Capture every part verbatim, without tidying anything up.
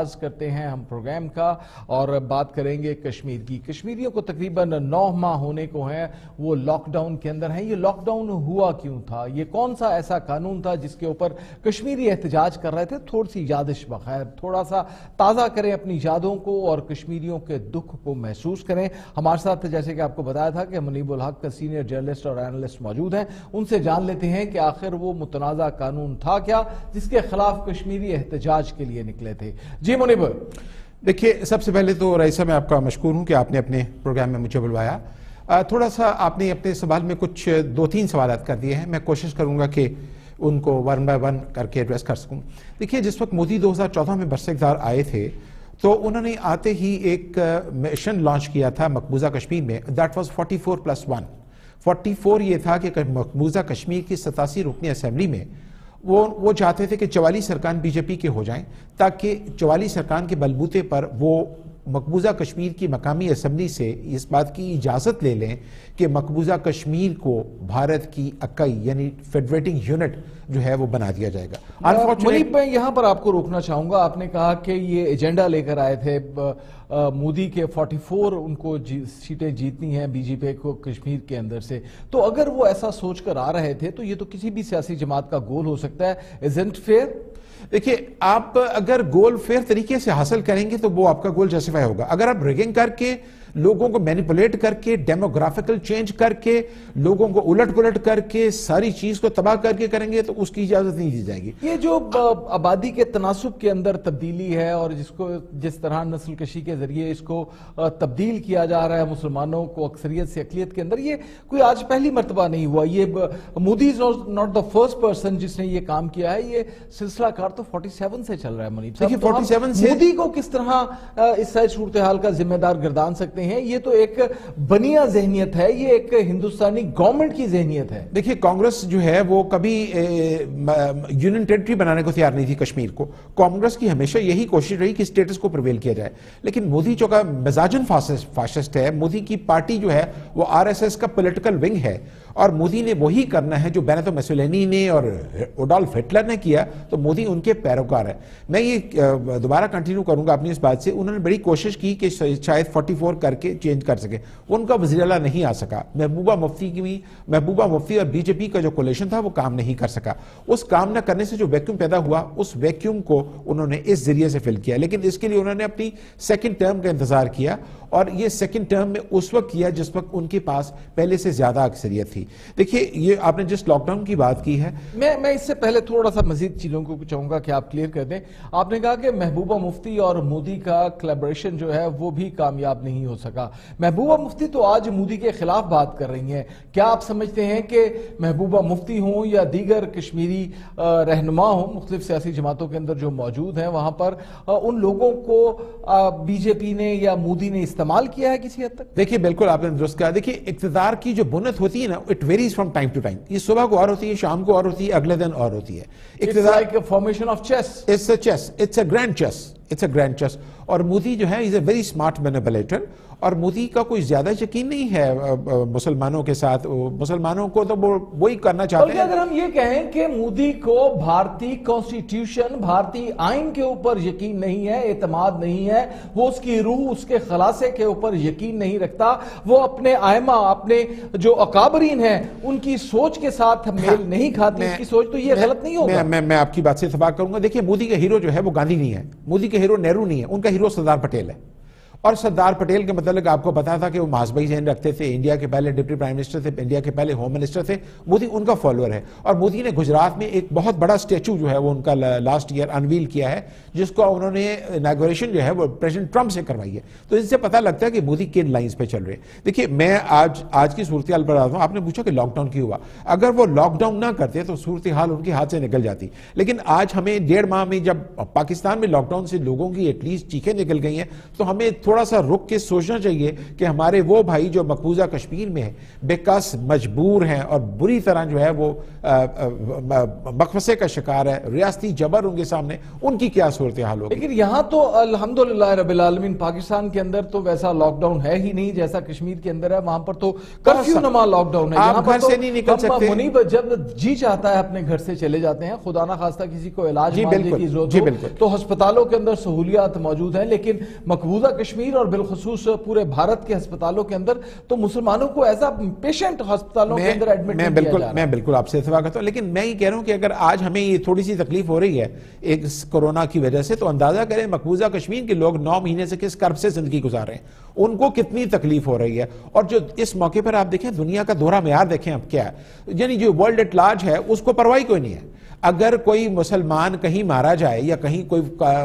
کرتے ہیں ہم پروگرام کا اور بات کریں گے کشمیر کی. کشمیریوں کو تقریباً نو ماہ ہونے کو ہیں وہ لاک ڈاؤن کے اندر ہیں. یہ لاک ڈاؤن ہوا کیوں تھا؟ یہ کون سا ایسا قانون تھا جس کے اوپر کشمیری احتجاج کر رہے تھے؟ تھوڑی سی یادش بخیر تھوڑا سا تازہ کریں اپنی یادوں کو اور کشمیریوں کے دکھ کو محسوس کریں. ہمارے ساتھ جیسے کہ آپ کو بتایا تھا کہ منیب الحق سینئر جرنلسٹ اور اینالسٹ موجود ہیں. ان سے جان لیتے ہیں کہ آخر وہ متنازع قانون تھا کیا جس کے خلاف کشمیری احتجاج کے لیے نکلے تھے. جی منیب. دیکھیے سب سے پہلے تو رئیس صاحب میں آپ کا مشکور ہوں کہ آپ نے اپنے پروگرام میں مجھے بلوایا. تھوڑا سا آپ نے اپنے سوال میں کچھ دو تین سوالات کر دیے ہیں. میں کوشش کروں گا کہ ان کو ون بائی ون کر کے ایڈریس کر سکوں. دیکھیے جس وقت مودی دو ہزار چودہ میں برسہ اقتدار آئے تھے تو انہوں نے آتے ہی ایک مشن لانچ کیا تھا مقبوضہ کشمیر میں. That was forty four plus one. Forty four یہ تھا کہ مقبوضہ کشمیر کی ستاسی رکنی اسمبلی میں وہ وہ چاہتے تھے کہ چوالیس ارکان بی جے پی کے ہو جائیں تاکہ چوالیس ارکان کے بلبوتے پر وہ مقبوضہ کشمیر کی مقامی اسمبلی سے اس بات کی اجازت لے لیں کہ مقبوضہ کشمیر کو بھارت کی اکائی یعنی فیڈریٹنگ یونٹ جو ہے وہ بنا دیا جائے گا. منیب میں یہاں پر آپ کو روکنا چاہوں گا. آپ نے کہا کہ یہ ایجنڈا لے کر آئے تھے مودی کے فورٹی فور ان کو سیٹیں جیتنی ہیں بی جے پی کو کشمیر کے اندر سے. تو اگر وہ ایسا سوچ کر آ رہے تھے تو یہ تو کسی بھی سیاسی جماعت کا گول ہو سکتا ہے. Isn't fair؟ دیکھیے آپ اگر گول فیئر طریقے سے حاصل کریں گے تو وہ آپ کا گول جسٹیفائی ہوگا. اگر آپ ریگنگ کر کے لوگوں کو مینیپولیٹ کر کے ڈیموگرافیکل چینج کر کے لوگوں کو الٹ پلٹ کر کے ساری چیز کو تباہ کر کے کریں گے تو اس کی اجازت نہیں دی جائے گی. یہ جو آبادی کے تناسب کے اندر تبدیلی ہے اور جس کو جس طرح نسل کشی کے ذریعے اس کو تبدیل کیا جا رہا ہے مسلمانوں کو اکثریت سے اقلیت کے اندر، یہ کوئی آج پہلی مرتبہ نہیں ہوا. یہ Modi is not the first person جس نے یہ کام کیا ہے. یہ سلسلہ کار تو فورٹی سیون سے چل رہا ہے. منیب صاحب فورٹی سیون سے مودی کو کس طرح اس ساری صورتحال کا ذمہ دار گردان سکتے ہیں؟ یہ تو ایک بنیا ذہنیت ہے، یہ ایک ہندوستانی گورنمنٹ کی ذہنیت ہے. دیکھیے کانگریس جو ہے وہ کبھی یونین ٹیریٹری بنانے کو تیار نہیں تھی کشمیر کو. کانگریس کی ہمیشہ یہی کوشش رہی کہ اسٹیٹس کو پرویل کیا جائے. لیکن مودی جو کا مزاجن فاشسٹ ہے، مودی کی پارٹی جو ہے وہ آر ایس ایس کا پولیٹیکل ونگ ہے اور مودی نے وہی کرنا ہے جو بینیٹو مسولینی نے اور اڈولف ہٹلر نے کیا. تو مودی ان کے پیروکار ہے. میں یہ دوبارہ کنٹینیو کروں گا اپنی اس بات سے. انہوں نے بڑی کوشش کی کہ شاید فورٹی فور کر کے چینج کر سکے. ان کا وزیر اعلیٰ نہیں آ سکا. محبوبہ مفتی کی بھی محبوبہ مفتی اور بی جے پی کا جو کولیشن تھا وہ کام نہیں کر سکا. اس کام نہ کرنے سے جو ویکیوم پیدا ہوا اس ویکیوم کو انہوں نے اس ذریعے سے فل کیا. لیکن اس کے لیے انہوں نے اپنی سیکنڈ ٹرم کا انتظار کیا اور یہ سیکنڈ ٹرم میں اس وقت کیا جس وقت ان کے پاس پہلے سے زیادہ اکثریت تھی. دیکھیے یہ آپ نے جس لاک ڈاؤن کی بات کی ہے، میں میں اس سے پہلے تھوڑا سا مزید چیزوں کو چاہوں گا کہ آپ کلیئر کر دیں. آپ نے کہا کہ محبوبہ مفتی اور مودی کا کلیبریشن جو ہے وہ بھی کامیاب نہیں ہو سکا. محبوبہ مفتی تو آج مودی کے خلاف بات کر رہی ہیں. کیا آپ سمجھتے ہیں کہ محبوبہ مفتی ہوں یا دیگر کشمیری رہنما ہوں مختلف سیاسی جماعتوں کے اندر جو موجود ہیں وہاں پر ان لوگوں کو بی جے پی نے یا مودی نے استعمال کیا ہے کسی حد تک؟ دیکھیے بالکل آپ نے درست کہا. دیکھیے اقتدار کی جو بنت ہوتی ہے نا it varies from time to time. یہ صبح کو اور ہوتی ہے، شام کو اور ہوتی ہے، اگلے دن اور ہوتی ہے. اقتدار ایک formation of chase. It's a chase, it's a grand chase, it's a grand chase. اور مودی جو ہے is a very smart manipulator اور مودی کا کوئی زیادہ یقین نہیں ہے مسلمانوں کے ساتھ. مسلمانوں کو تو وہی کرنا چاہتے ہیں. اگر ہم یہ کہیں کہ مودی کو بھارتی کانسٹیٹیوشن بھارتی آئین کے اوپر یقین نہیں ہے، اعتماد نہیں ہے، وہ اس کی روح اس کے خلاصے کے اوپر یقین نہیں رکھتا، وہ اپنے ائمہ اپنے جو اکابرین ہیں ان کی سوچ کے ساتھ میل نہیں کھاتی اس کی سوچ، تو یہ غلط نہیں ہوگا. میں میں آپ کی بات سے اتفاق کروں گا. دیکھیے مودی کا ہیرو جو ہے وہ گاندھی نہیں ہے، مودی کا ہیرو نہرو نہیں ہے، ان کا ہیرو سردار پٹیل ہے. اور سردار پٹیل کے متعلق آپ کو پتا تھا کہ وہ محاسبہ ذہن رکھتے تھے. انڈیا کے پہلے ڈپٹی پرائم منسٹر تھے، انڈیا کے پہلے ہوم منسٹر تھے. مودی ان کا فالوور ہے. اور مودی نے گجرات میں ایک بہت بڑا اسٹیچو جو ہے وہ ان کا لاسٹ ایئر انویل کیا ہے جس کو انہوں نے اناگوریشن جو ہے وہ پریزیڈنٹ ٹرمپ سے کروائی ہے. تو اس سے پتہ لگتا ہے کہ مودی کن لائنز پہ چل رہے ہیں. دیکھیے میں آج آج کی صورتحال پر آتا ہوں. آپ نے پوچھا کہ لاک ڈاؤن کیوں ہوا. اگر وہ لاک ڈاؤن نہ کرتے تو صورتحال ان کے ہاتھ سے نکل جاتی. لیکن آج ہمیں ڈیڑھ ماہ میں جب پاکستان میں لاک ڈاؤن سے لوگوں کی ایٹ لیسٹ چیخیں نکل گئی ہیں تو ہمیں تھوڑا سا رک کے سوچنا چاہیے کہ ہمارے وہ بھائی جو مقبوضہ کشمیر میں ہیں بیکاس مجبور ہیں اور بری طرح جو ہے وہ مقفصے کا شکار ہے، ریاستی جبر ان کے سامنے، ان کی کیا صورتحال ہوگی؟ لیکن یہاں تو الحمدللہ رب العالمین پاکستان کے اندر تو ویسا لاک ڈاؤن ہے ہی نہیں جیسا کشمیر کے اندر ہے. وہاں پر تو کرفیو نما لاک ڈاؤن ہے. آپ گھر سے نہیں نکل سکتے. منیب جب جی چاہتا ہے اپنے گھر سے چلے جاتے ہیں، خدا نہ خواستہ کسی کو علاج معالجے کی ضرورت ہو تو ہسپتالوں کے اندر سہولیات موجود ہیں. لیکن مقبوضہ کشمیر اور بالخصوص پورے بھارت کے ہسپتالوں کے اندر تو مسلمانوں کو ایسا پیشنٹ ہسپتالوں کے اندر ایڈمٹ نہیں کیا جا رہا. میں بالکل آپ سے اتفاق کرتا ہوں، لیکن میں یہ کہہ رہا ہوں کہ اگر آج ہمیں یہ تھوڑی سی تکلیف ہو رہی ہے ایک کورونا کی وجہ سے، تو اندازہ کریں مقبوضہ کشمیر کے لوگ نو مہینے سے کس کرب سے زندگی گزار رہے ہیں، ان کو کتنی تکلیف ہو رہی ہے. اور جو اس موقع پر آپ دیکھیں دنیا کا دورہ معیار دیکھیں اب کیا ہے، یعنی جو ورلڈ ایٹ لارج ہے اس کو پرواہی کوئی نہیں ہے. اگر کوئی مسلمان کہیں مارا جائے یا کہیں کوئی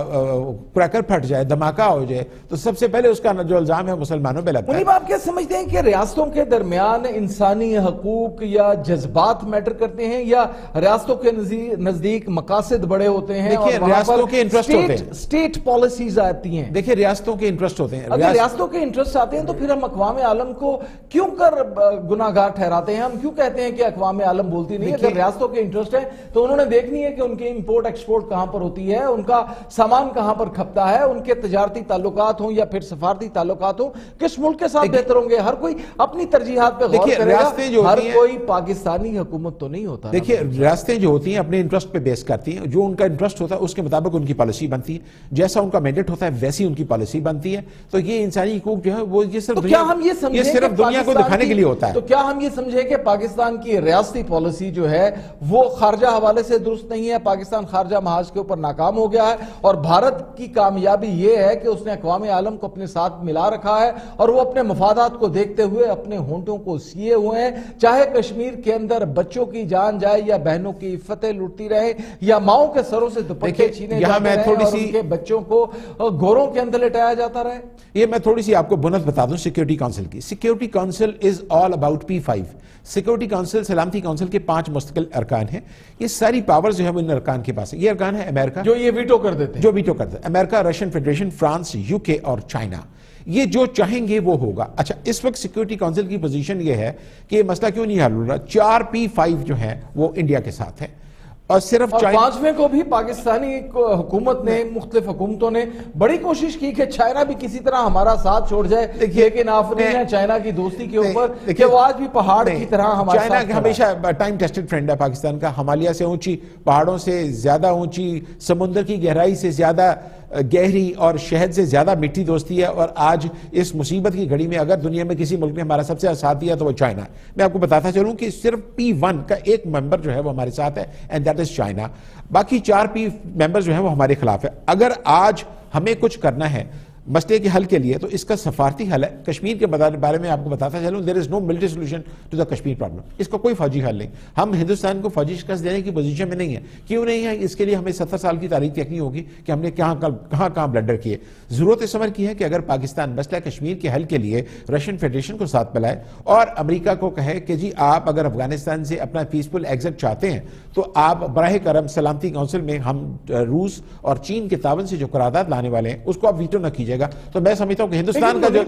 کریکر پھٹ جائے، دھماکہ ہو جائے، تو سب سے پہلے اس کا جو الزام ہے مسلمانوں پہ لگتا ہے. منیب آپ کیا سمجھتے ہیں کہ ریاستوں کے درمیان انسانی حقوق یا جذبات میٹر کرتے ہیں یا ریاستوں کے نزدیک مقاصد بڑے ہوتے ہیں؟ دیکھیں ریاستوں کے انٹرسٹ ہوتے ہیں، سٹیٹ پالیسیز آتی ہیں. دیکھیں ریاستوں کے انٹرسٹ ہوتے ہیں. اگر ریاستوں کے انٹرسٹ آتے ہیں تو پھر ہم اقوام عالم کو کیوں کر گناہگار ٹھہراتے ہیں؟ ہم کیوں کہتے ہیں کہ اقوام عالم بولتی نہیں؟ اگر ریاستوں کے انٹرسٹ ہیں تو انہوں نے دیکھنی ہے کہ ان کی امپورٹ ایکسپورٹ کہاں پر ہوتی ہے، ان کا سامان کہاں پر کھپتا ہے، ان کے تجارتی تعلقات ہوں یا پھر سفارتی تعلقات ہوں کس ملک کے ساتھ بہتر ہوں گے. ہر کوئی اپنی ترجیحات پہ غور کرے گا، ہر کوئی پاکستانی حکومت تو نہیں ہوتا. دیکھیے ریاستیں جو ہوتی ہیں اپنے انٹرسٹ پہ بیس کرتی ہیں، جو ان کا انٹرسٹ ہوتا ہے اس کے مطابق ان کی پالیسی بنتی ہے، جیسا ان کا مینڈیٹ ہوتا ہے ویسی ان کی پالیسی بنتی ہے. تو یہ انسانی حقوق جو ہے وہ یہ صرف یہ صرف دنیا کو دکھانے کے لیے ہوتا ہے. تو کیا ہم یہ سمجھے کہ پاکستان کی ریاستی پالیسی جو ہے وہ خارجہ حوالے سے درست نہیں ہے؟ پاکستان خارجہ محاذ کے اوپر ناکام ہو گیا ہے اور بھارت کی کامیابی یہ ہے کہ اس نے اقوام عالم کو اپنے ساتھ ملا رکھا ہے اور وہ اپنے مفادات کو دیکھتے ہوئے اپنے ہونٹوں کو سیے ہوئے ہیں. چاہے کشمیر کے اندر بچوں کی جان جائے یا بہنوں کی فتح لوٹتی رہے یا ماؤں کے سروں سے دوپٹے چھینے جاتے رہے اور ان کے بچوں کو گوروں کے اندر لٹایا جاتا رہے. یہ میں تھوڑی سی آپ کو بنت بتا دوں سیکیورٹی کونسل کی. Security council is all about P five. Security council سلامتی کونسل کے پانچ مستقل ارکان ہیں. یہ ساری پاور جو ہے وہ ان ارکان کے پاس ہے. یہ ارکان ہے امریکہ جو یہ ویٹو کر دیتے ہیں، جو ویٹو کرتے ہیں، امریکہ، Russian Federation, France, U K اور چائنا. یہ جو چاہیں گے وہ ہوگا. اچھا اس وقت سیکیورٹی کونسل کی پوزیشن یہ ہے کہ یہ مسئلہ کیوں نہیں حل ہو رہا. چار پی فائیو جو ہیں وہ انڈیا کے ساتھ ہیں اور صرف پانچویں کو بھی پاکستانی حکومت نے، مختلف حکومتوں نے بڑی کوشش کی کہ چائنا بھی کسی طرح ہمارا ساتھ چھوڑ جائے، لیکن آفرین ہے چائنا کی دوستی کے اوپر کہ وہ آج بھی پہاڑ کی طرح ہمارے ساتھ. چائنا ہمیشہ ٹائم ٹیسٹڈ فرینڈ ہے پاکستان کا. ہمالیہ سے اونچی پہاڑوں سے زیادہ اونچی، سمندر کی گہرائی سے زیادہ گہری اور شہد سے زیادہ میٹھی دوستی ہے. اور آج اس مصیبت کی گھڑی میں اگر دنیا میں کسی ملک نے ہمارا سب سے ساتھ دیا تو وہ چائنا ہے. میں آپ کو بتاتا چلوں کہ صرف پی ون کا ایک ممبر جو ہے وہ ہمارے ساتھ ہے اینڈ دیٹ از چائنا. باقی چار پی ممبر جو ہیں وہ ہمارے خلاف ہے. اگر آج ہمیں کچھ کرنا ہے مسئلے کے حل کے لیے تو اس کا سفارتی حل ہے. کشمیر کے بارے میں آپ کو بتاتا چلوں there is no military solution to the Kashmir problem. اس کا کوئی فوجی حل نہیں. ہم ہندوستان کو فوجی شکست دینے کی پوزیشن میں نہیں ہے. کیوں نہیں ہے؟ اس کے لیے ہمیں ستر سال کی تاریخ دیکھنی ہوگی کہ ہم نے کہاں کہاں کہاں بلنڈر کیے. ضرورت اس عمر کی ہے کہ اگر پاکستان مسئلہ کشمیر کے حل کے لیے رشین فیڈریشن کو ساتھ ملائے اور امریکہ کو کہے کہ جی آپ اگر افغانستان سے اپنا پیسفل ایگزٹ چاہتے ہیں تو آپ براہ کرم سلامتی کونسل میں ہم روس اور چین کے تعاون سے جو قرارداد لانے والے ہیں اس کو آپ ویٹو نہ کیجیے گا. تو میں سمجھتا ہوں کہ ہندوستان کا جو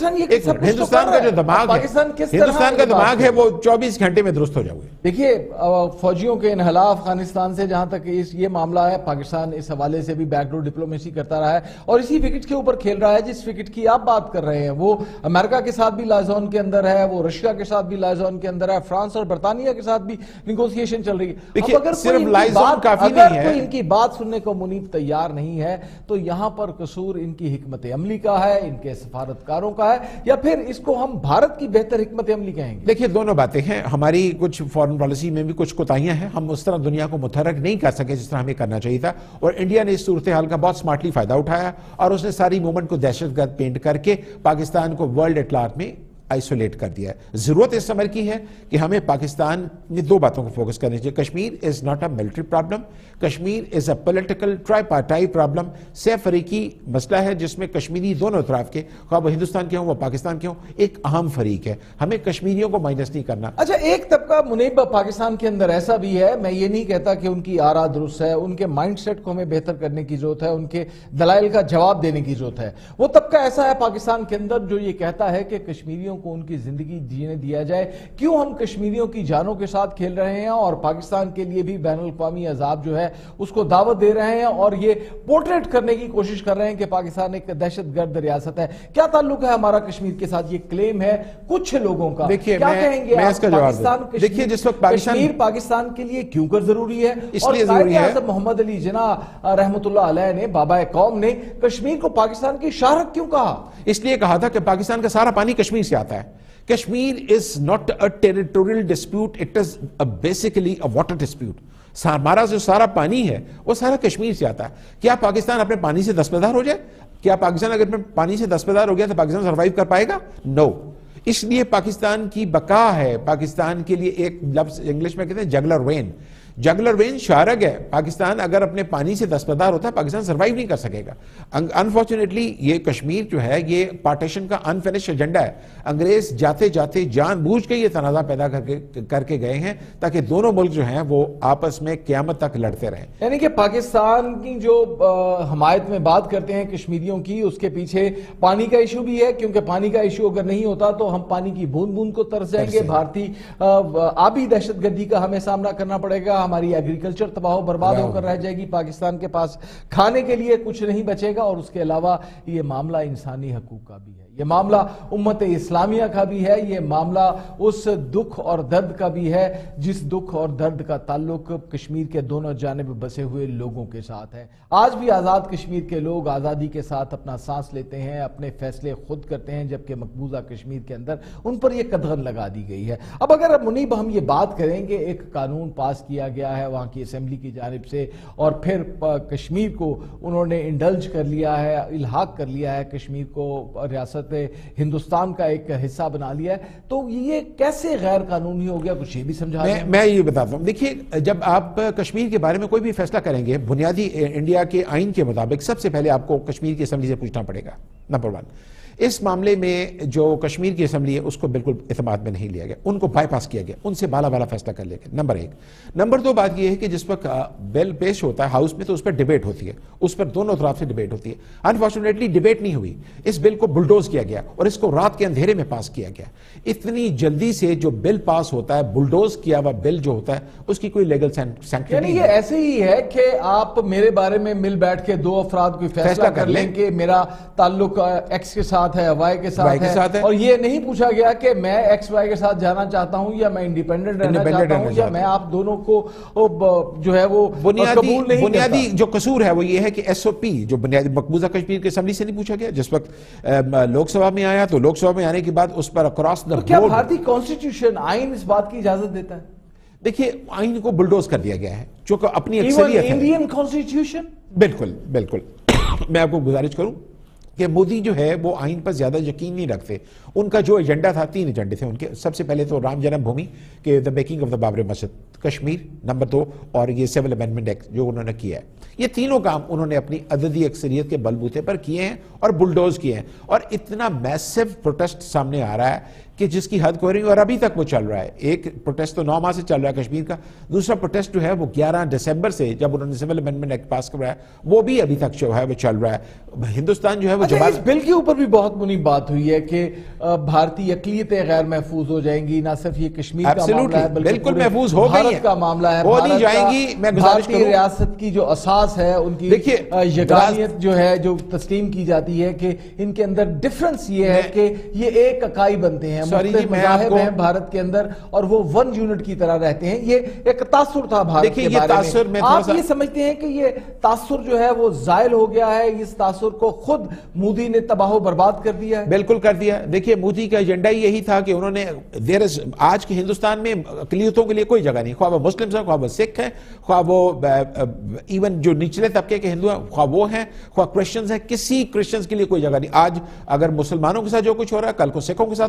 ہندوستان کا جو دماغ ہے ہندوستان کا دماغ ہے وہ چوبیس گھنٹے میں درست ہو جائے گا. دیکھیے فوجیوں کے انحلہ افغانستان سے جہاں تک یہ معاملہ ہے، پاکستان اس حوالے سے بھی بیک ڈور ڈپلومیسی کرتا رہا ہے اور اسی وکٹ کے اوپر کھیل رہا ہے جس وکٹ کی آپ بات کر رہے ہیں. وہ امریکہ کے ساتھ بھی لائزون کے اندر ہے، وہ رشیا کے ساتھ بھی لائزون کے اندر ہے، فرانس اور برطانیہ کے ساتھ بھی نیگوسیشن چل رہی ہے. اگر صرف لائزون کافی نہیں ہے، کوئی ان کی بات سننے کو منیب تیار نہیں ہے تو یہاں پر قصور ان کی حکمت عملی کا ہے، ان کے سفارتکاروں کا ہے، یا پھر اس کو ہم بھارت کی بہتر حکمت عملی کہیں گے؟ دیکھیے دونوں باتیں ہیں. ہماری کچھ فورن پالیسی میں بھی کچھ کوتاہیاں ہیں. ہم اس طرح دنیا کو متحرک نہیں کر سکے جس طرح ہمیں کرنا چاہیے تھا اور انڈیا نے اس صورتحال کا بہت سمارٹلی فائدہ اٹھایا اور اس نے ساری موومنٹ کو دہشت گرد پینٹ کر کے پاکستان کو ورلڈ ایٹ لارج میں آئسولیٹ کر دیا ہے. ضرورت اس عمل کی ہے کہ ہمیں پاکستان میں دو باتوں کو فوکس کرنی چاہیے. Kashmir is not a military problem, Kashmir is a political tripartite problem. سہ فریقی مسئلہ ہے جس میں کشمیری دونوں اطراف کے, خواہ وہ ہندوستان کے ہوں وہ پاکستان کے ہوں, ایک اہم فریق ہے. ہمیں کشمیریوں کو مائنس نہیں کرنا. اچھا, ایک طبقہ منیب پاکستان کے اندر ایسا بھی ہے, میں یہ نہیں کہتا کہ ان کی آرا درست ہے, ان کے مائنڈ سیٹ کو ہمیں بہتر کرنے کی ضرورت ہے, ان کے دلائل کا جواب دینے کی ضرورت ہے. وہ طبقہ ایسا ہے پاکستان کے اندر جو یہ کہتا ہے کہ کشمیریوں کو ان کی زندگی جینے دیا جائے, کیوں ہم کشمیریوں کی جانوں کے ساتھ کھیل رہے ہیں, اور پاکستان کے لیے بھی بین الاقوامی عذاب جو ہے اس کو دعوت دے رہے ہیں, اور یہ پورٹریٹ کرنے کی کوشش کر رہے ہیں کہ پاکستان ایک دہشت گرد ریاست ہے. کیا تعلق ہے ہمارا کشمیر کے ساتھ؟ یہ کلیم ہے کچھ لوگوں کا. دیکھیے, کیا کہیں گے آپ؟ پاکستان دیکھیے, جس وقت کشمیر پاکستان کے لیے کیوں کر ضروری ہے؟ اس لیے ضروری ہے, محمد علی جناح رحمت اللہ علیہ نے, بابا قوم نے, کشمیر کو پاکستان کی شاہرگ کیوں کہا؟ اس لیے کہا تھا کہ پاکستان کا سارا پانی کشمیر سے آتا ہے. Kashmir is not a territorial dispute, it is a basically a water dispute. ہمارا جو سارا پانی ہے وہ سارا کشمیر سے آتا ہے. کیا پاکستان اپنے پانی سے دستبردار ہو جائے؟ کیا پاکستان اگر اپنے پانی سے دستبردار ہو گیا تو پاکستان سروائیو کر پائے گا؟ نو. اس لیے پاکستان کی بقا ہے, پاکستان کے لیے ایک لفظ انگلش میں کہتے ہیں جگلر وین. جگلر وین شارگ ہے. پاکستان اگر اپنے پانی سے دستبردار ہوتا ہے پاکستان سروائیو نہیں کر سکے گا. انفارچونیٹلی یہ کشمیر جو ہے یہ پارٹیشن کا انفینش ایجنڈا ہے. انگریز جاتے جاتے جان بوجھ کے یہ تنازع پیدا کر کے کر کے گئے ہیں تاکہ دونوں ملک جو ہیں وہ آپس میں قیامت تک لڑتے رہیں. یعنی کہ پاکستان کی جو حمایت میں بات کرتے ہیں کشمیریوں کی, اس کے پیچھے پانی کا ایشو بھی ہے, کیونکہ پانی کا ایشو اگر نہیں ہوتا تو ہم پانی کی بوند بوند کو ترس جائیں گے. بھارتی آبی دہشت گردی کا ہمیں سامنا کرنا پڑے گا, ہماری ایگریکلچر تباہ و برباد ہو کر رہ جائے گی, پاکستان کے پاس کھانے کے لیے کچھ نہیں بچے گا. اور اس کے علاوہ یہ معاملہ انسانی حقوق کا بھی ہے, یہ معاملہ امت اسلامیہ کا بھی ہے, یہ معاملہ اس دکھ اور درد کا بھی ہے جس دکھ اور درد کا تعلق کشمیر کے دونوں جانب بسے ہوئے لوگوں کے ساتھ ہے. آج بھی آزاد کشمیر کے لوگ آزادی کے ساتھ اپنا سانس لیتے ہیں, اپنے فیصلے خود کرتے ہیں, جبکہ مقبوضہ کشمیر کے اندر ان پر یہ قدغن لگا دی گئی ہے. اب اگر منیب ہم یہ بات کریں کہ ایک قانون پاس کیا گیا ہے وہاں کی اسمبلی کی جانب سے, اور پھر کشمیر کو انہوں نے انڈلج کر لیا ہے, الحاق کر لیا ہے, کشمیر کو ریاست ہندوستان کا ایک حصہ بنا لیا ہے, تو یہ کیسے غیر قانونی ہو گیا؟ کچھ یہ بھی سمجھا دیں. میں یہ بتاتا ہوں. دیکھیے, جب آپ کشمیر کے بارے میں کوئی بھی فیصلہ کریں گے بنیادی انڈیا کے آئین کے مطابق سب سے پہلے آپ کو کشمیر کی اسمبلی سے پوچھنا پڑے گا. نمبر ون, اس معاملے میں جو کشمیر کی اسمبلی ہے اس کو بالکل اعتماد میں نہیں لیا گیا, ان کو بائی پاس کیا گیا, ان سے بالا بالا فیصلہ کر لیا گیا. نمبر ایک. نمبر دو بات یہ ہے کہ جس وقت بل پیش ہوتا ہے ہاؤس میں تو اس پر ڈیبیٹ ہوتی ہے, اس پر دونوں طرف سے ڈیبیٹ ہوتی ہے. انفارچونیٹلی ڈیبیٹ نہیں ہوئی, اس بل کو بلڈوز کیا گیا اور اس کو رات کے اندھیرے میں پاس کیا گیا. اتنی جلدی سے جو بل پاس ہوتا ہے, بلڈوز کیا ہوا بل جو ہوتا ہے, اس کی کوئی لیگل سینکشن نہیں. یعنی یہ ایسے ہی ہے کہ آپ میرے بارے میں مل بیٹھ کے دو افراد کوئی فیصلہ کر لیں کہ میرا تعلق ایکس کے ساتھ ہے, وائی کے ساتھ ہے, اور یہ نہیں پوچھا گیا کہ میں ایکس وائی کے ساتھ جانا چاہتا ہوں یا میں انڈیپینڈنٹ رہنا چاہتا ہوں یا میں آپ دونوں کو جو ہے وہ قبول نہیں. بنیادی جو قصور ہے وہ یہ ہے کہ ایس او پی جو بنیادی مقبوضہ کشمیر کی اسمبلی سے نہیں پوچھا گیا. جس وقت لوک سبھا میں آیا تو لوک سبھا میں آنے کے بعد اس پر اکراس دا بورڈ. کیا بھارتی کانسٹیٹیوشن آئین اس بات کی اجازت دیتا ہے؟ دیکھیے, آئین کو بلڈوز کر دیا گیا ہے چونکہ اپنی اکثریت ہے. انڈین کانسٹیٹیوشن بالکل بالکل. میں آپ کو گزارش کروں کہ مودی جو ہے وہ آئین پر زیادہ یقین نہیں رکھتے. ان کا جو ایجنڈا تھا, تین ایجنڈے تھے ان کے. سب سے پہلے تو رام جنم بھومی کہ the making of the Babri Masjid Kashmir, number دو, اور یہ سول امینڈمنٹ ایکٹ جو انہوں نے کیا ہے. یہ تینوں کام انہوں نے اپنی عددی اکثریت کے بلبوتے پر کیے ہیں اور بلڈوز کیے ہیں. اور اتنا میسو پروٹیسٹ سامنے آ رہا ہے کہ جس کی حد کوئی نہیں, اور ابھی تک وہ چل رہا ہے. ایک پروٹیسٹ تو نو ماہ سے چل رہا ہے کشمیر کا, دوسرا پروٹیسٹ جو ہے وہ گیارہ دسمبر سے جب انہوں نے سول امینڈمنٹ ایکٹ پاس کروایا وہ بھی ابھی تک جو ہے وہ چل رہا ہے. ہندوستان جو ہے وہ اس بل کے اوپر بھی بہت منی بات ہوئی ہے کہ بھارتی اقلیتیں غیر محفوظ ہو جائیں گی. نہ صرف یہ کشمیر کا معاملہ ہے بلکہ بالکل محفوظ ہو گئی ہیں, کا معاملہ ہے, ہو نہیں جائیں گی. میں گزارش کروں, بھارتی ریاست کی جو اساس ہے ان کی یگانیت جو ہے جو تسلیم کی جاتی ہے کہ ان کے اندر ڈفرنس یہ ہے کہ یہ ایک اکائی بنتے ہیں, مختلف مذاہب ہیں بھارت کے اندر اور وہ ون یونٹ کی طرح رہتے ہیں. یہ ایک تاثر تھا بھارت کے بارے میں. آپ یہ سمجھتے ہیں کہ یہ تاثر جو ہے وہ زائل ہو گیا ہے, اس تاثر کو خود مودی نے تباہ و برباد کر دیا ہے؟ بالکل کر دیا. دیکھیے, مودی کا ایجنڈا یہی تھا کہ انہوں نے آج کے ہندوستان میں اقلیتوں کے لیے کوئی جگہ نہیں, خواہ وہ مسلم ہیں, خواہ وہ سکھ ہیں, خواہ وہ ایون جو نچلے طبقے کے ہندو ہیں, خواہ وہ ہیں, خواہ کرسچنز ہیں, کسی کرسچنز کے لیے کوئی جگہ نہیں. آج اگر مسلمانوں کے ساتھ جو کچھ ہو رہا ہے کل کو سکھوں کے ساتھ ہوگا,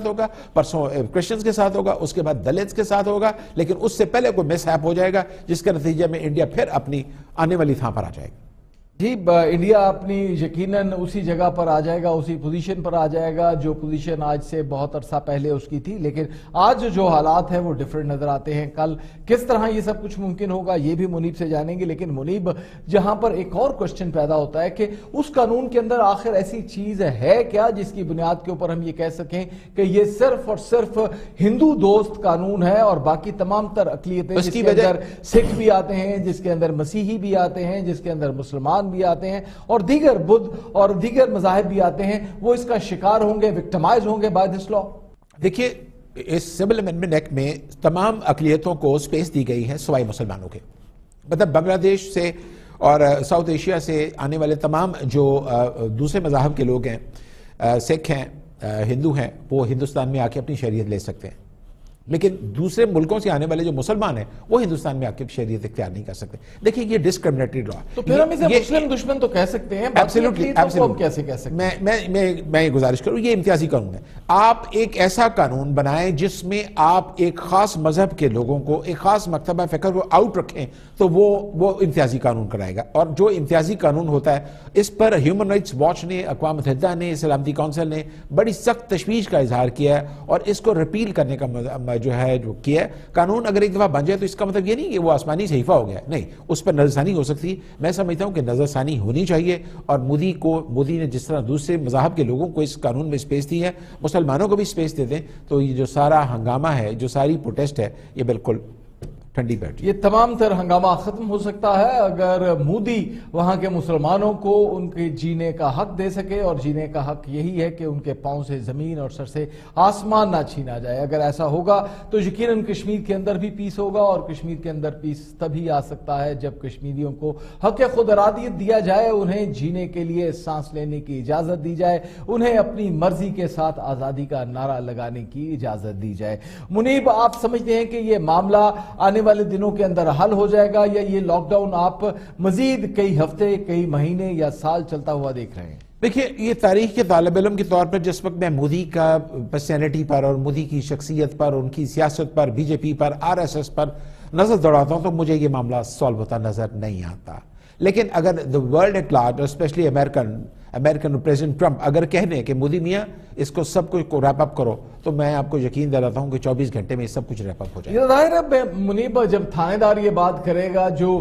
پرسوں کرسچنز کے ساتھ ہوگا، اس کے بعد دلتس کے ساتھ ہوگا، لیکن اس سے پہلے کوئی مس ہیپ ہو جائے گا جس کے نتیجے میں انڈیا پھر اپنی آنے والی تھاں پر آ جائے گا۔ جی انڈیا اپنی یقیناً اسی جگہ پر آ جائے گا، اسی پوزیشن پر آ جائے گا جو پوزیشن آج سے بہت عرصہ پہلے اس کی تھی، لیکن آج جو حالات ہیں وہ ڈیفرنٹ نظر آتے ہیں۔ کل کس طرح یہ سب کچھ ممکن ہوگا یہ بھی منیب سے جانیں گے، لیکن منیب جہاں پر ایک اور کوشچن پیدا ہوتا ہے کہ اس قانون کے اندر آخر ایسی چیز ہے کیا جس کی بنیاد کے اوپر ہم یہ کہہ سکیں کہ یہ صرف اور صرف ہندو دوست قانون ہے اور باقی تمام تر اقلیتیں، جس کے اندر سکھ بھی آتے ہیں، جس کے اندر مسیحی بھی آتے ہیں، جس کے اندر مسلمان بھی آتے ہیں اور دیگر بدھ اور دیگر مذاہب بھی آتے ہیں، وہ اس کا شکار ہوں گے، وکٹمائز ہوں گے بائی دس لا؟ دیکھیے اس سول امینڈمنٹ ایکٹ میں تمام اقلیتوں کو سپیس دی گئی ہے سوائے مسلمانوں کے، مطلب بنگلہ دیش سے اور ساؤتھ ایشیا سے آنے والے تمام جو دوسرے مذاہب کے لوگ ہیں، سکھ ہیں، ہندو ہیں، وہ ہندوستان میں آ کے اپنی شہریت لے سکتے ہیں، لیکن دوسرے ملکوں سے آنے والے جو مسلمان ہیں وہ ہندوستان میں آ کے شہریت اختیار نہیں کر سکتے۔ دیکھیں یہ ڈسکرمنیٹری لا، تو پھر ہم اسے مسلم دشمن تو کہہ سکتے ہیں، ایبسلیوٹلی ایبسلیوٹلی کیسے کہہ سکتے ہیں؟ میں میں میں یہ گزارش کروں، یہ امتیازی قانون ہے۔ آپ ایک ایسا قانون بنائیں جس میں آپ ایک خاص مذہب کے لوگوں کو، ایک خاص مکتبہ فکر کو آؤٹ رکھیں تو وہ وہ امتیازی قانون کرائے گا، اور جو امتیازی قانون ہوتا ہے اس پر ہیومن رائٹس واچ نے، اقوام متحدہ نے، سلامتی کونسل نے بڑی سخت تشویش کا اظہار کیا ہے اور اس کو ریپیل کرنے کا جو ہے جو کیا ہے۔ قانون اگر ایک دفعہ بن جائے تو اس کا مطلب یہ نہیں کہ وہ آسمانی صحیفہ ہو گیا، نہیں، اس پر نظر ثانی ہو سکتی۔ میں سمجھتا ہوں کہ نظر ثانی ہونی چاہیے، اور مودی کو مودی نے جس طرح دوسرے مذاہب کے لوگوں کو اس قانون میں سپیس دی ہے، مسلمانوں کو بھی سپیس دے دیں تو یہ جو سارا ہنگامہ ہے، جو ساری پروٹیسٹ ہے، یہ بالکل ٹھنڈی بیٹھ یہ تمام تر ہنگامہ ختم ہو سکتا ہے اگر مودی وہاں کے مسلمانوں کو ان کے جینے کا حق دے سکے، اور جینے کا حق یہی ہے کہ ان کے پاؤں سے زمین اور سر سے آسمان نہ چھینا جائے۔ اگر ایسا ہوگا تو یقیناً کشمیر کے اندر بھی پیس ہوگا، اور کشمیر کے اندر پیس تبھی آ سکتا ہے جب کشمیریوں کو حق خود ارادیت دیا جائے، انہیں جینے کے لیے سانس لینے کی اجازت دی جائے، انہیں اپنی مرضی کے ساتھ آزادی کا نعرہ لگانے کی اجازت دی جائے۔ منیب، آپ سمجھتے ہیں کہ یہ معاملہ آنے والے دنوں کے اندر حل ہو جائے گا، یا یہ لاک ڈاؤن آپ مزید کئی ہفتے، کئی مہینے یا سال چلتا ہوا دیکھ رہے ہیں؟ دیکھیے یہ تاریخ کے طالب علم کے طور پر جس وقت میں مودی کا پرسنالٹی پر اور مودی کی شخصیت پر، ان کی سیاست پر، بی جے پی پر، آر ایس ایس پر نظر دوڑاتا ہوں تو مجھے یہ معاملہ سالو ہوتا نظر نہیں آتا۔ لیکن اگر the world at large, especially American American President Trump اگر کہنے کہ مودی میاں اس کو سب کچھ کو ریپ اپ کرو، تو میں آپ کو یقین دلاتا ہوں کہ چوبیس گھنٹے میں سب کچھ ریپ اپ ہو جائے گا۔ یہ ظاہر ہے منیب جب تھانے دار یہ بات کرے گا جو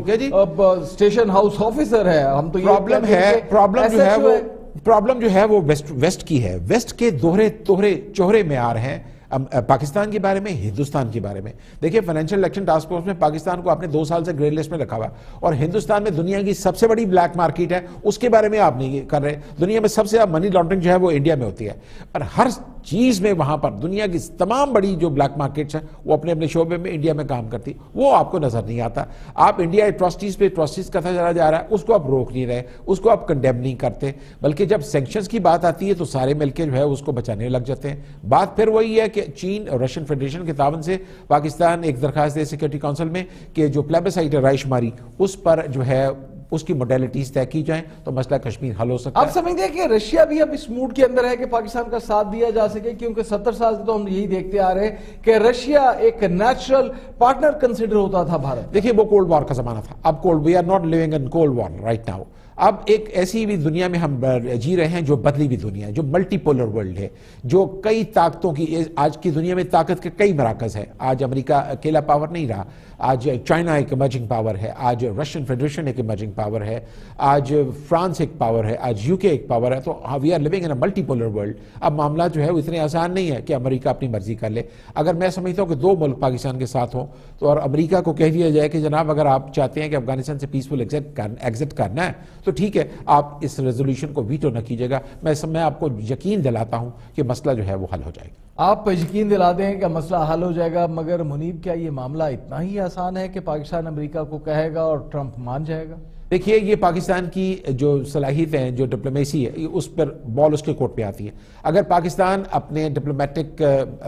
اسٹیشن ہاؤس آفیسر ہے، ہم تو پرابلم ہے پرابلم جو ہے وہ پرابلم جو ہے وہ ویسٹ ویسٹ کی ہے، ویسٹ کے دوہرے توہرے چوہرے معیار ہیں پاکستان کے بارے میں، ہندوستان کے بارے میں۔ دیکھیں فائنینشل ایکشن ٹاسک فورس میں پاکستان کو آپ نے دو سال سے گرے لسٹ میں رکھا ہوا، اور ہندوستان میں دنیا کی سب سے بڑی بلیک مارکیٹ ہے، اس کے بارے میں آپ نہیں کر رہے۔ دنیا میں سب سے زیادہ منی لانڈرنگ جو ہے وہ انڈیا میں ہوتی ہے، اور ہر چیز میں وہاں پر دنیا کی تمام بڑی جو بلیک مارکیٹس ہیں وہ اپنے اپنے شعبے میں انڈیا میں کام کرتی، وہ آپ کو نظر نہیں آتا۔ آپ انڈیا اٹراسٹیز پہ اٹراسٹیز کرتا چلا جا رہا ہے، اس کو آپ روک نہیں رہے، اس کو آپ کنڈیم نہیں کرتے، بلکہ جب سینکشنز کی بات آتی ہے تو سارے مل کے جو ہے اس کو بچانے لگ جاتے ہیں۔ بات پھر وہی ہے کہ چین اور رشین فیڈریشن کے تعاون سے پاکستان ایک درخواست دے سیکورٹی کونسل میں کہ جو پلیبسائٹ ہے رائے شماری، اس پر جو ہے اس کی موڈیلٹیز طے کی جائیں تو مسئلہ کشمیر حل ہو سکتا ہے۔ آپ سمجھتے ہیں کہ رشیا بھی اب اس موڈ کے اندر ہے کہ پاکستان کا ساتھ دیا جا سکے؟ کیونکہ ستر سال سے تو ہم یہی دیکھتے آ رہے ہیں کہ رشیا ایک نیچرل پارٹنر کنسیڈر ہوتا تھا بھارت۔ دیکھیے وہ کولڈ وار کا زمانہ تھا، اب cold we are not living in cold war right now. اب ایک ایسی بھی دنیا میں ہم جی رہے ہیں جو بدلی بھی دنیا ہے، جو ملٹی پولر ورلڈ ہے، جو کئی طاقتوں کی، آج کی دنیا میں طاقت کے کئی مراکز ہیں۔ آج امریکہ اکیلا پاور نہیں رہا، آج چائنا ایک ایمرجنگ پاور ہے، آج رشین فیڈریشن ایک ایمرجنگ پاور ہے، آج فرانس ایک پاور ہے، آج یو کے ایک پاور ہے۔ تو we are living in a multipolar world. اب معاملہ جو ہے وہ اتنے آسان نہیں ہے کہ امریکہ اپنی مرضی کر لے۔ اگر میں سمجھتا ہوں کہ دو ملک پاکستان کے ساتھ ہوں تو اور امریکہ کو کہہ دیا جائے کہ جناب اگر آپ چاہتے ہیں کہ افغانستان سے پیسفل ایگزٹ کرنا ہے تو ٹھیک ہے، آپ اس ریزولوشن کو ویٹو نہ کیجیے گا۔ میں میں آپ کو یقین دلاتا ہوں کہ مسئلہ جو ہے وہ حل ہو جائے گا۔ آپ یقین دلا دیں کہ مسئلہ حل ہو جائے گا، مگر منیب کیا یہ معاملہ اتنا ہی آسان ہے کہ پاکستان امریکہ کو کہے گا اور ٹرمپ مان جائے گا؟ دیکھیے یہ پاکستان کی جو صلاحیتیں ہیں، جو ڈپلومیسی ہے، اس پر بال اس کے کورٹ پہ آتی ہے. اگر پاکستان اپنے ڈپلومیٹک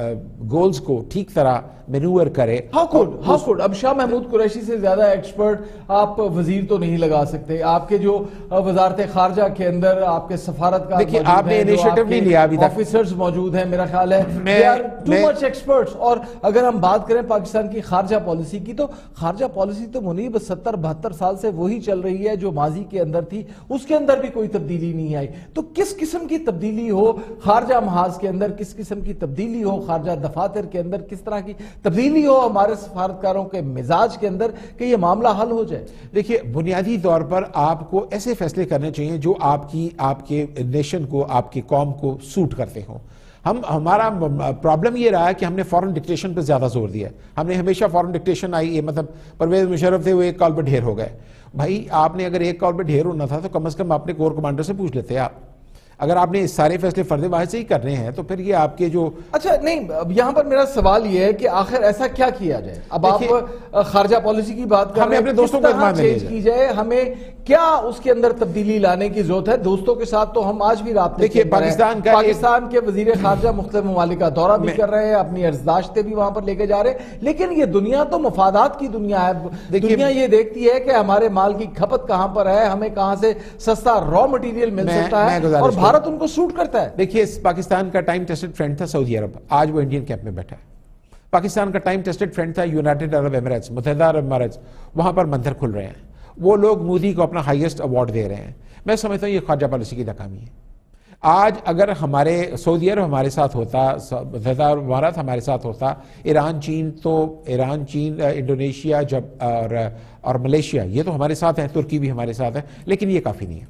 گولز کو ٹھیک طرح مینور کرے. ہاؤ کوڈ ہاؤ کوڈ اب شاہ محمود قریشی سے زیادہ ایکسپرٹ آپ وزیر تو نہیں لگا سکتے. آپ کے جو وزارت خارجہ کے اندر آپ کے سفارتکار دیکھیے آپ نے انیشیٹو نہیں لیا ابھی تک، آفیسرز موجود ہیں، میرا خیال ہے they are too much experts. اور اگر ہم بات کریں پاکستان کی خارجہ پالیسی کی، تو خارجہ پالیسی تو منیب ستر بہتر سال سے وہی چل رہی ہے جو ماضی کے اندر تھی، اس کے اندر بھی کوئی تبدیلی نہیں آئی. تو کس قسم کی تبدیلی ہو خارجہ محاذ کے اندر، کس قسم کی تبدیلی ہو خارجہ دفاتر کے اندر، کس طرح کی تبدیلی ہو ہمارے سفارتکاروں کے مزاج کے اندر کہ یہ معاملہ حل ہو جائے؟ دیکھیے بنیادی طور پر آپ کو ایسے فیصلے کرنے چاہیے جو آپ کی آپ کے نیشن کو، آپ کی قوم کو سوٹ کرتے ہوں. ہم ہمارا پرابلم یہ رہا ہے کہ ہم نے فورن ڈکٹیشن پہ زیادہ زور دیا ہے. ہم نے ہمیشہ فورن ڈکٹیشن آئی ہے، مطلب پرویز مشرف تھے وہ ایک کال پہ ڈھیر ہو گئے. بھائی آپ نے اگر ایک کال پہ ڈھیر ہونا تھا تو کم از کم اپنے کور کمانڈر سے پوچھ لیتے. آپ اگر آپ نے سارے فیصلے فرد واحد سے ہی کرنے ہیں تو پھر یہ آپ کے جو اچھا نہیں، یہاں پر میرا سوال یہ ہے کہ آخر ایسا کیا کیا جائے؟ اب آپ خارجہ پالیسی کی بات کر رہے ہیں، ہمیں اپنے دوستوں کو اعتماد میں لے چینج کی جائے، ہمیں کیا اس کے اندر تبدیلی لانے کی ضرورت ہے؟ دوستوں کے ساتھ تو ہم آج بھی رابطے دیکھیے پاکستان کا پاکستان کے وزیر خارجہ مختلف ممالک کا دورہ بھی کر رہے ہیں، اپنی ارزداشتیں بھی وہاں پر لے کے جا رہے ہیں، لیکن یہ دنیا تو مفادات کی دنیا ہے. دنیا یہ دیکھتی ہے کہ ہمارے مال کی کھپت کہاں پر ہے، ہمیں کہاں سے سستا را مٹیریل مل سکتا ہے، اور بھارت ان کو سوٹ کرتا ہے. دیکھیے پاکستان کا ٹائم ٹیسٹڈ فرینڈ تھا سعودی عرب، آج وہ انڈین کیمپ میں بیٹھا ہے. پاکستان کا ٹائم ٹیسٹڈ فرینڈ تھا یونائٹڈ عرب ایمریٹس، متحدہ عرب امارات، وہاں پر مندر کھل رہے ہیں. وہ لوگ مودی کو اپنا ہائیسٹ ایوارڈ دے رہے ہیں. میں سمجھتا ہوں یہ خارجہ پالیسی کی ناکامی ہے. آج اگر ہمارے سعودی عرب ہمارے ساتھ ہوتا، متحدہ عرب امارات ہمارے ساتھ ہوتا، ایران چین تو ایران چین انڈونیشیا جب اور اور ملیشیا یہ تو ہمارے ساتھ ہیں، ترکی بھی ہمارے ساتھ ہے، لیکن یہ کافی نہیں ہے.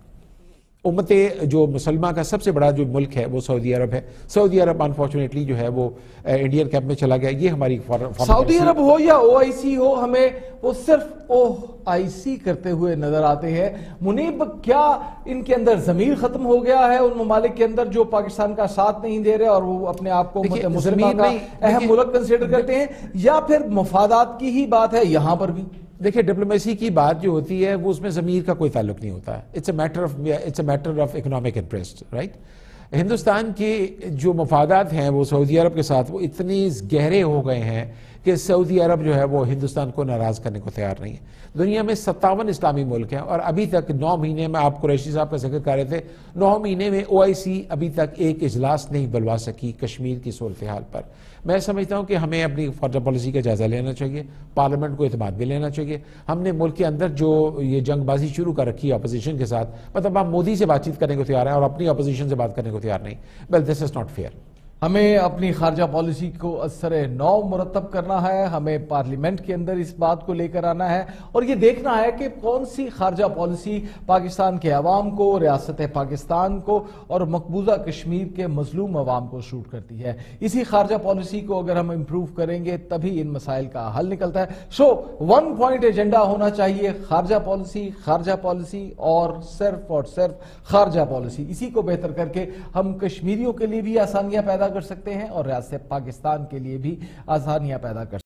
امت جو مسلمہ کا سب سے بڑا جو ملک ہے وہ سعودی عرب ہے. سعودی عرب انفارچونیٹلی جو ہے وہ انڈین کیمپ میں چلا گیا. یہ ہماری سعودی عرب ہو یا او آئی سی ہو، ہمیں وہ صرف او آئی سی کرتے ہوئے نظر آتے ہیں. منیب کیا ان کے اندر ضمیر ختم ہو گیا ہے ان ممالک کے اندر جو پاکستان کا ساتھ نہیں دے رہے اور وہ اپنے آپ کو مسلمہ کا اہم ملک کنسیڈر کرتے ہیں، یا پھر مفادات کی ہی بات ہے یہاں پر بھی؟ دیکھیں ڈپلومیسی کی بات جو ہوتی ہے وہ اس میں ضمیر کا کوئی تعلق نہیں ہوتا. It's a matter of it's a matter of economic interest, right. Hindustan کے جو مفادات ہیں وہ سعودی عرب کے ساتھ وہ اتنی گہرے ہو گئے ہیں کہ سعودی عرب جو ہے وہ ہندوستان کو ناراض کرنے کو تیار نہیں ہے. دنیا میں ستاون اسلامی ملک ہیں اور ابھی تک نو مہینے میں، آپ قریشی صاحب کا ذکر کر رہے تھے، نو مہینے میں او آئی سی ابھی تک ایک اجلاس نہیں بلوا سکی کشمیر کی صورتحال پر. میں سمجھتا ہوں کہ ہمیں اپنی فارن پالیسی کا جائزہ لینا چاہیے، پارلیمنٹ کو اعتماد بھی لینا چاہیے. ہم نے ملک کے اندر جو یہ جنگ بازی شروع کر رکھی ہے اپوزیشن کے ساتھ، مطلب ہم مودی سے بات چیت کرنے کو تیار ہیں اور اپنی اپوزیشن سے بات کرنے کو تیار نہیں. Well this is not fair. ہمیں اپنی خارجہ پالیسی کو اثر نو مرتب کرنا ہے، ہمیں پارلیمنٹ کے اندر اس بات کو لے کر آنا ہے اور یہ دیکھنا ہے کہ کون سی خارجہ پالیسی پاکستان کے عوام کو، ریاست پاکستان کو اور مقبوضہ کشمیر کے مظلوم عوام کو سوٹ کرتی ہے. اسی خارجہ پالیسی کو اگر ہم امپروو کریں گے تبھی ان مسائل کا حل نکلتا ہے. سو ون پوائنٹ ایجنڈا ہونا چاہیے، خارجہ پالیسی، خارجہ پالیسی اور صرف اور صرف خارجہ پالیسی. اسی کو بہتر کر کے ہم کشمیریوں کے لیے بھی آسانیاں پیدا کر سکتے ہیں اور ریاست پاکستان کے لیے بھی آسانیاں پیدا کر سکتے ہیں.